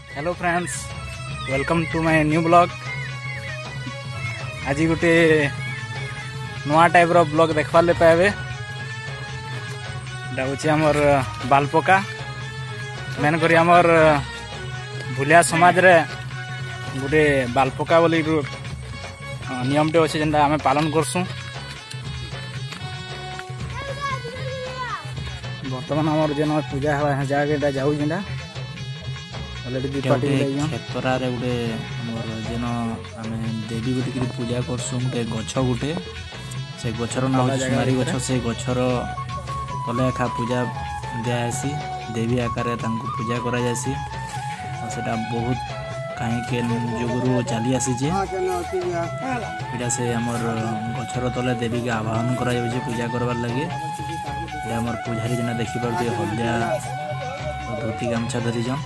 Hello friends, welcome to my new blog. आज गोटे नुआ टाइप रो ब्लॉग देखवार ले पाए। आमर बालपका मेन करी आमर भूलिया समाज रे गोटे बालपका बोली नियमटे अच्छे जेनटा आम पालन करसूँ। बर्तमान आमर जेन पूजा हवा जगह जाऊ जेनटा खेतरा गोटे जेन आम देवी बोलिक पूजा करसु गोटे गछ गोटे से गछर ना हूँ सुमारी गछ। से गछर तले एखा पूजा दियासी देवी आकार पूजा करा जासी। सेटा बहुत कहीं जुगरू चली आसी इटा से आमर गछर तले देवी के आवाहन करा पूजा करवार लगे। आमर पूजारी जेना देखिपारे हलदिया धोती गामछा धरीजन।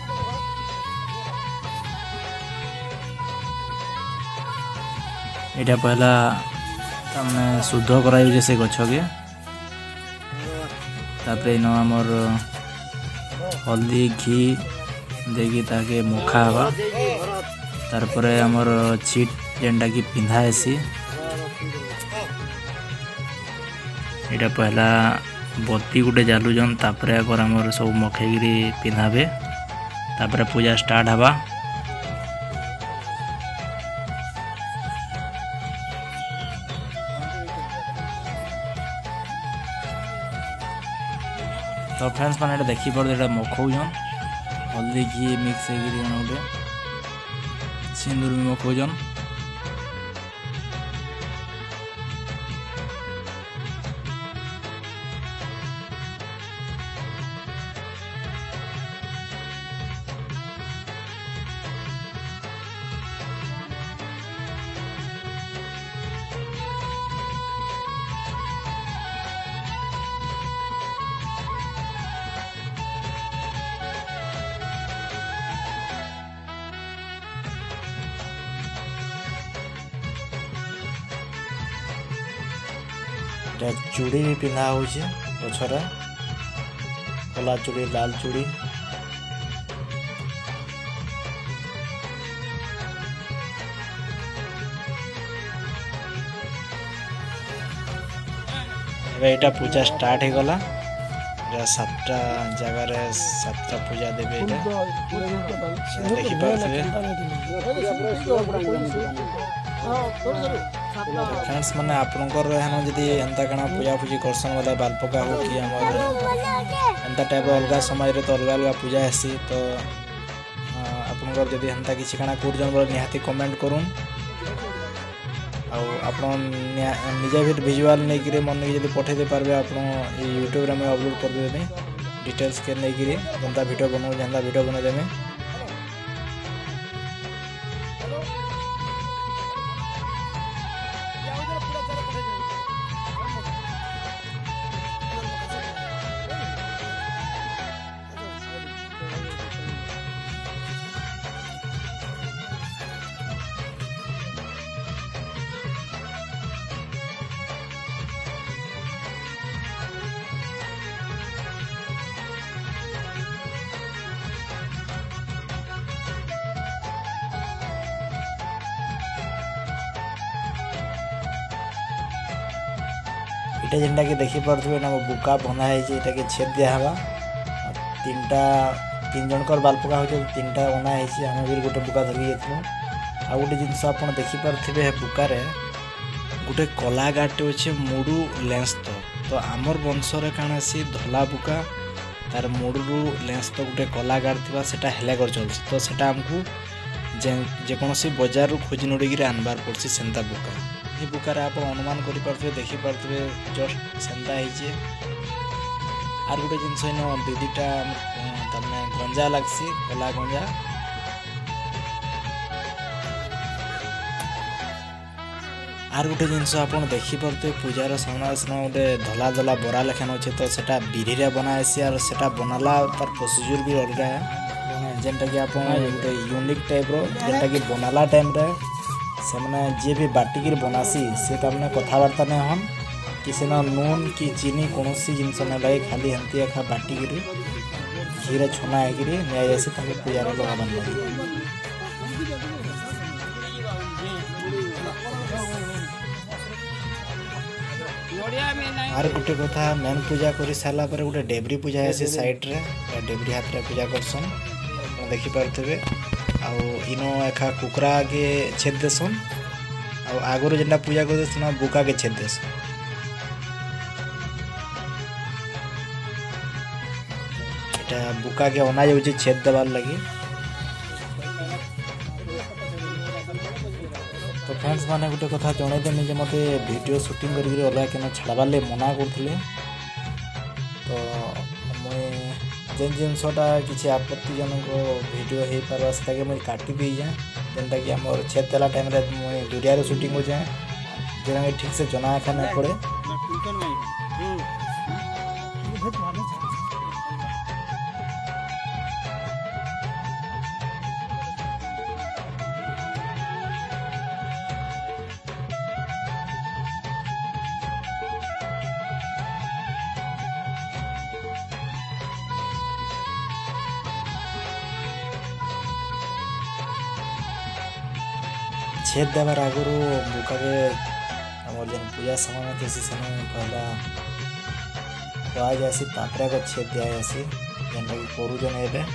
इटा पहला तमने शुद्ध कराई से गछ के तापर इन आमर हल्दी घी देगी ताके मुखा हवा। तार आमर छिट जेनटा की पिंधा हेसी इटा पहला बत्ती गुटे जालुजन। तापर अगर आमर सब मखेगिरी पिंधाबे तापर पूजा स्टार्ट हवा। तो फ्रेंड्स मैंने देखी पड़े मखौजन हल्दी घी मिक्स गोटे सिंदूर भी मखौजन। चूड़ी भी पिंधा हो गछरा कला चूड़ी लाल चूड़ी। एटा पूजा स्टार्ट हो गला। 7टा जगार 7टा पूजा देवे देखी पारे। फ्रेंड्स मैंने आपनकर जदि एंता कणा पूजा पूजी करसन वाला बालपका हो कि आमर एंता टाइप अलग समय रे तो अलग अलग पूजा हेसी। तो आपनकर जदि एंता किसी कणा करजन बोले निहाती कमेंट करूँ। आपन निजे भी विजुअल नहीं कि मन नहीं जब पठे दे पारे आप यूट्यूब में अपलोड कर देबे डिटेल्स के नहीं कि जनता वीडियो बनाऊ जनता वीडियो बना देबे। इटा जेनटा कि देखी पारे ना बुका बना है कि छेद दिया हवा। 3 जनकर बालपका हो 3टा बना है। आम भी गोटे बुका धरिक जाइलु। आ गोटे जिनस आप देखी पारे बुकार गोटे कला गाटे अच्छे मुड़ू लेंस तो आमर वंशर काण सी धला बुका तार मुड़ू लेंस तो गोटे कला गाड़ थी से हेले कर चलती। तो सेटा आमको जेकोसी बजार खोजी नोड़िक आनबार पड़सी सेंता बुका। ये बुकार आप अनुमान करें देखी पारे जस्ट सेंता है। आर गोटे जिनस इन 2-2टा तमें गंजा लगसी कला गंजा। आर गोटे जिनस आप देखी पारे पूजार सामना सामना गोटे धला धला बरा लेखान अच्छे। तो सेटा बिरी रे बनाएसी और सेटा बनाला तार प्रोसीजर भी अलग है जेनटा कि आप गोटे यूनिक टाइप रो जेनटा कि बनाला टाइम रे से मैंने जी भी बाटिक बनासी से तमने कथबार्ता नहीं हन कि सेना नून कि चीनी कौन जिनस ना लगे खाली हंती एखा बाटिक घी छना होकर नि जासी पूजा लगाबार लगे। आर गोटे कथा मेन पूजा कर सारा पर गोटे डेबरी पूजा है साइड रे डेबरी हाथ रे पूजा करसन देखि पारथबे। आउ इनो एखा कुकरा के छेद देसन आगुरी जेनटा पूजा कर देसन बुका के छेद देसन। एटा बुका के अना जाउची छेद देबार लगी। तो फ्रेंड्स माने गोटे कथा जणाई देनी जे मते वीडियो शूटिंग करी अलग केन छाड़बार ले मना करथिले। तो मुई जेन जिनसटा किसी आपत्तिजनक वीडियो हो पार से मुझे काटी दी जाए जेनटा कि आम छेद देला टाइम मुझे दुरिया शूटिंग हो जाए जेना ठीक से जना एखा नहीं पड़े। छेद देवार आगुरी बुका के आम जेन पूजा सामान थे पहला खुआ जासी तापर छेद दिया जासी जेनटा कि करूजन एबे।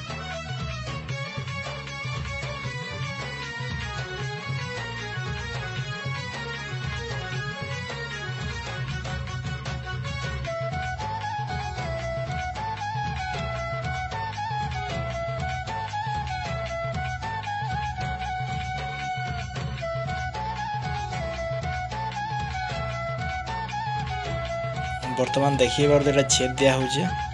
बर्तमान देखिए बार तो छेद दिया हो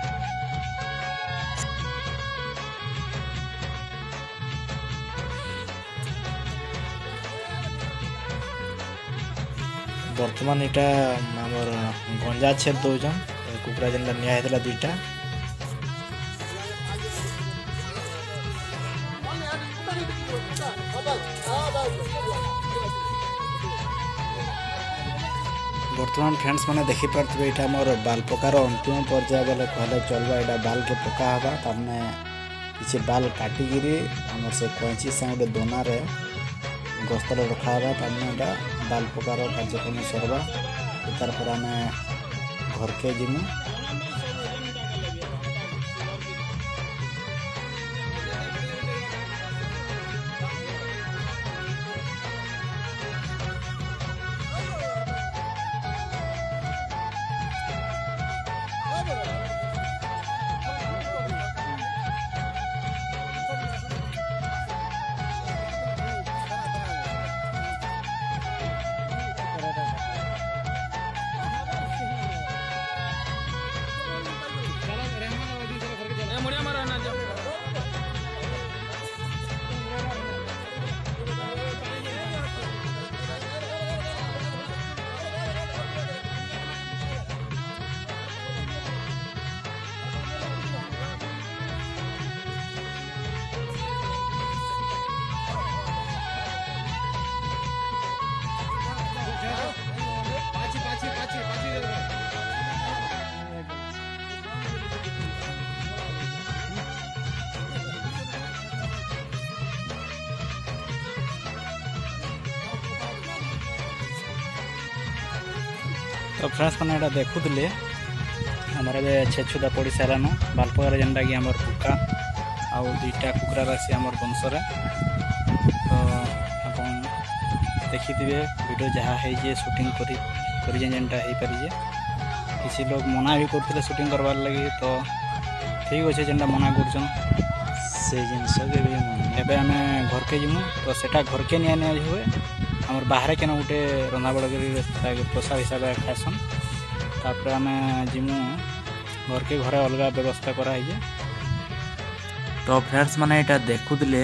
बर्तमान इटा आमर गंजा छेद दौन कुकड़ा जेनटा निया दुईटा। बर्तमान फ्रेंड्स मैंने देखी पारे यहाँ मोर बाल पकार अंतिम पर्याय बोले कहले चलवा यहाँ बाल के पका हवा तारने किसी बाल काटिकी आम से कैंची से गोटे दोनार गस्तर रखा तारने यहाँ बाल पकार कार्यक्रम सरवा तार पर आम घर के जिमु। तो फ्रेंड्स मैंने यहाँ देखुले आमर ए छेछुदा पड़ सारान बालपकार जेनटा कि आमर कुका आउ दुईटा कुकरा राशि आमर वंशरे। तो आप देखिथे वीडियो जहाँ है शूटिंग कर जेनटा हो पारे किसी लोग मना भी करते शूटिंग करवार लगी। तो ठीक अच्छे जेनटा मना कर जिनस एवं आम घर के जीमु तो सेटा घर के नि हुए आम बाहर के गोटे रंधा बड़ कर प्रसाद हिसाब से खाएसन तापर आम जीमु घर के घरे अलग व्यवस्था कराई। तो फ्रेंड्स मैंने यहाँ देखुले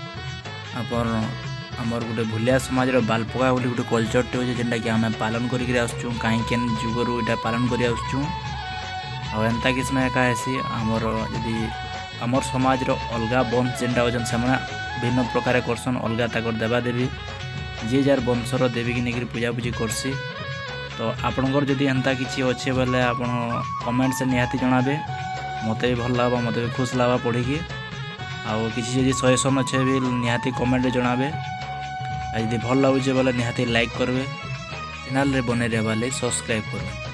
आमर गोटे भूलिया समाज बालपका बोली गोटे कल्चरटे अच्छे जेनटा कि आम पालन करके आसचु कहीं केन जुगरू यहाँ पालन कर आसचु किस्म एका हेसी आमर यदि आमर समाज अलग वंश जेनटा अच्छे से भिन्न प्रकार करसन अलग तक देवा देवी जी जार वंशर देवी की नहीं पूजा पूजी करसी। तो आपणकर जदि एंता किसी अच्छे बोले आप कमेंट से निहाती जनाबे मते भी भल लगा मते भी खुश लगा पढ़ी आउ किसी जदि सजेसन अच्छे भी निहाती कमेंट जनाबे आ जदि भल लगुचे बोले निहाती लाइक करबे चैनल रे बने रहबा ले सब्सक्राइब करबे।